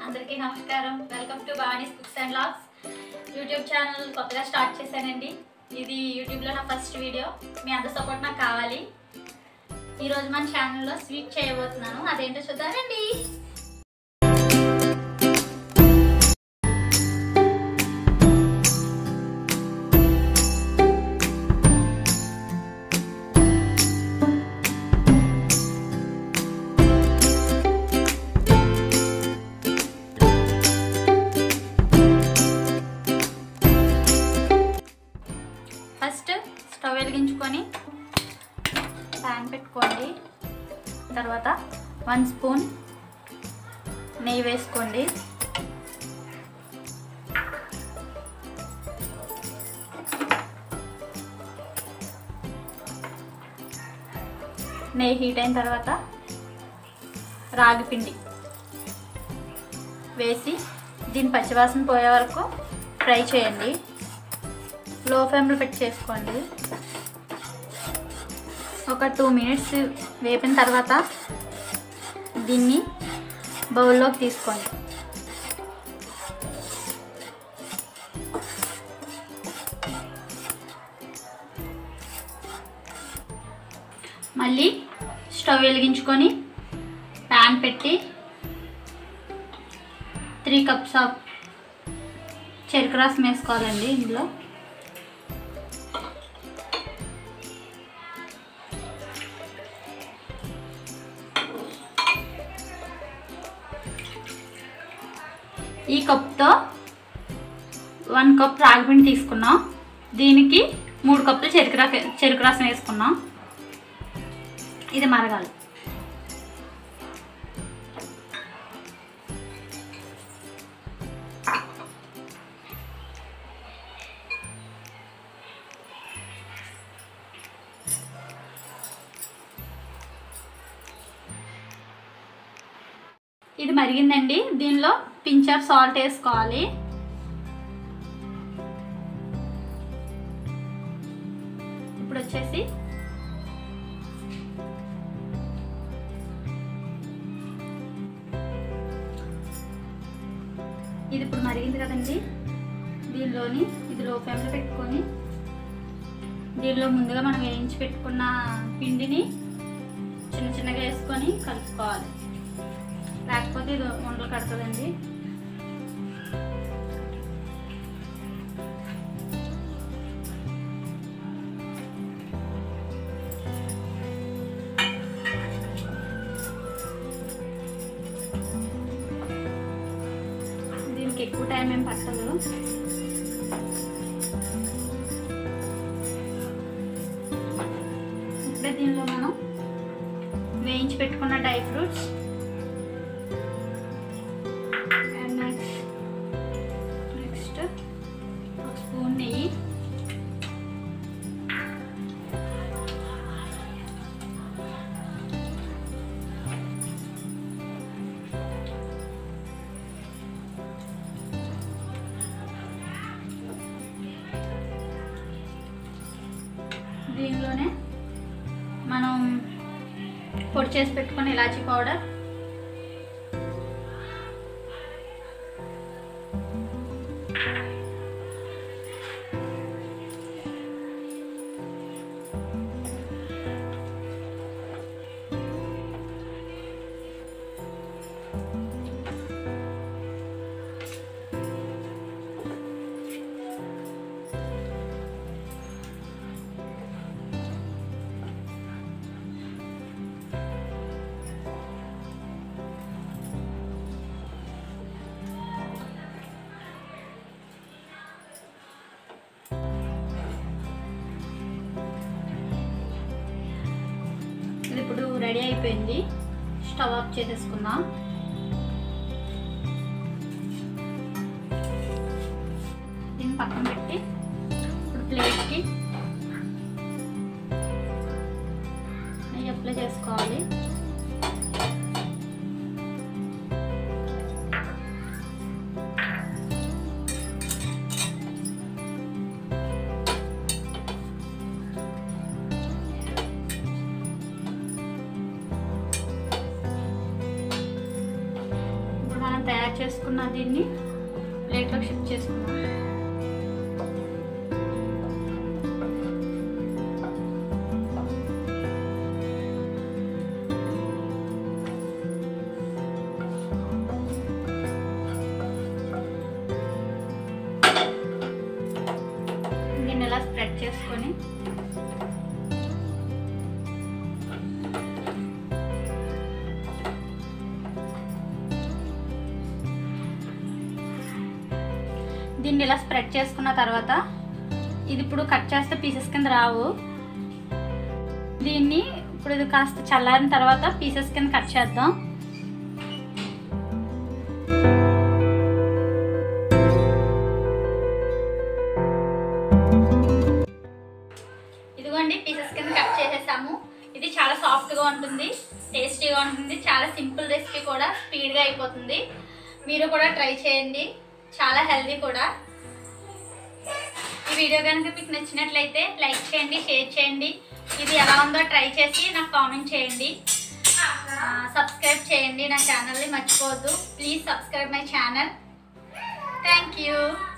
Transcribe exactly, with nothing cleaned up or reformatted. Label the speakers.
Speaker 1: అందరికీ నమస్కారం. Welcome to Bhavani's cooks and vlogs YouTube channel. కొత్తగా స్టార్ట్ చేశానండి. ఇది యూట్యూబ్లో నా ఫస్ట్ వీడియో. మీ అందరి సపోర్ట్ నాకు కావాలి. ఈరోజు మన ఛానల్లో స్వీట్ చేయబోతున్నాను. అదేంటో చూద్దామండి. ఫస్ట్ స్టవ్ వెలిగించుకొని ప్యాన్ పెట్టుకోండి. తర్వాత వన్ స్పూన్ నెయ్యి వేసుకోండి. నెయ్యి హీట్ అయిన తర్వాత రాగి పిండి వేసి దీని పచ్చివాసన పోయే వరకు ఫ్రై చేయండి. లో ఫ్లేమ్లో పెట్టి చేసుకోండి. ఒక టూ మినిట్స్ వేపిన తర్వాత దీన్ని బౌల్లోకి తీసుకోండి. మళ్ళీ స్టవ్ వెలిగించుకొని ప్యాన్ పెట్టి త్రీ కప్స్ ఆఫ్ చెరుకు రసం వేసుకోవాలండి. ఇందులో ఈ కప్తో వన్ కప్ రాగిపిండి తీసుకున్నాం. దీనికి మూడు కప్పులు చెరుకు రస చెరుకు రసం వేసుకున్నాం. ఇది మరగాలి. ఇది మరిగిందండి. దీనిలో పించ్ ఆఫ్ సాల్ట్ వేసుకోవాలి. ఇప్పుడు వచ్చేసి ఇది ఇప్పుడు మరిగింది కదండి. దీనిలోని ఇది లో ఫ్లేమ్లో పెట్టుకొని దీనిలో ముందుగా మనం వేయించి పెట్టుకున్న పిండిని చిన్న చిన్నగా వేసుకొని కలుపుకోవాలి. లేకపోతే ఇది ఉండలు కడుతుందండి. దీనికి ఎక్కువ టైం ఏం పట్టదు. ఇప్పుడే దీనిలో మనం వేయించి పెట్టుకున్న డ్రై ఫ్రూట్స్ స్పూన్ నెయ్యి, దీనిలోనే మనం పొడి చేసి పెట్టుకున్న ఇలాచీ పౌడర్, ఇప్పుడు రెడీ అయిపోయింది. స్టవ్ ఆఫ్ చేసేసుకుందాం. దీన్ని పక్కన పెట్టి ఇప్పుడు ప్లేట్కి నెయ్యి అప్లై చేసుకోవాలి. తయారు తయారు చేసుకున్న దీన్ని ప్లేట్లోకి షిఫ్ట్ చేసుకున్నాం. దీన్ని ఇలా స్ప్రెడ్ చేసుకొని దీన్ని ఇలా స్ప్రెడ్ చేసుకున్న తర్వాత ఇది ఇప్పుడు కట్ చేస్తే పీసెస్ కింద రావు. దీన్ని ఇప్పుడు ఇది కాస్త చల్లారిన తర్వాత పీసెస్ కింద కట్ చేద్దాం. ఇదిగోండి పీసెస్ కింద కట్ చేసేసాము. ఇది చాలా సాఫ్ట్గా ఉంటుంది, టేస్టీగా ఉంటుంది. చాలా సింపుల్ రెసిపీ కూడా, స్పీడ్గా అయిపోతుంది. మీరు కూడా ట్రై చేయండి, చాలా హెల్దీ కూడా. ఈ వీడియో కనుక మీకు నచ్చినట్లయితే లైక్ చేయండి, షేర్ చేయండి. ఇది ఎలా ఉందో ట్రై చేసి నాకు కామెంట్ చేయండి. సబ్స్క్రైబ్ చేయండి నా ఛానల్ని మర్చిపోవద్దు. Please subscribe my channel. Thank you.